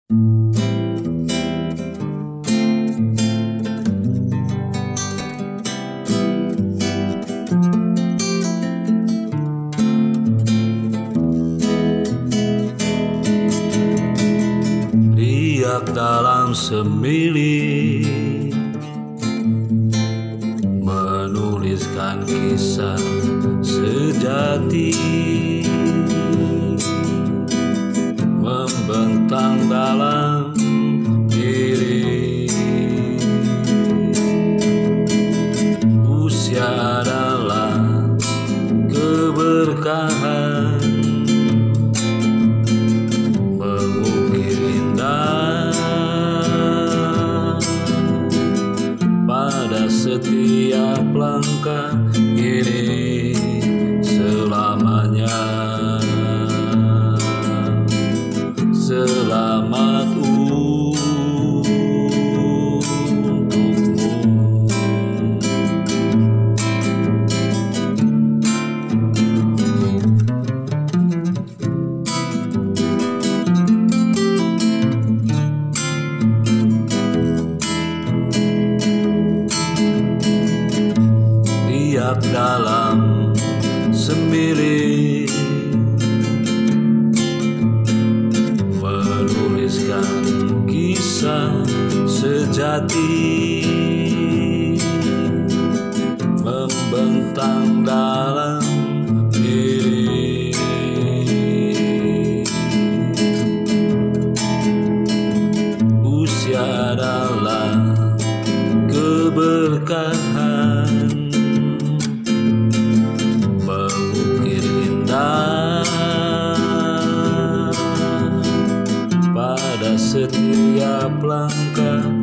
Riak dalam semili menuliskan kisah sejati, membentang dalam diri. Usia adalah keberkahan, mengukir indah pada setiap langkah ini selamanya. Selamat untukmu. Riak dalam sembilan menuliskan kisah sejati, membentang dalam diri. Usia adalah keberkahan, mengukir indah pada setiap langkah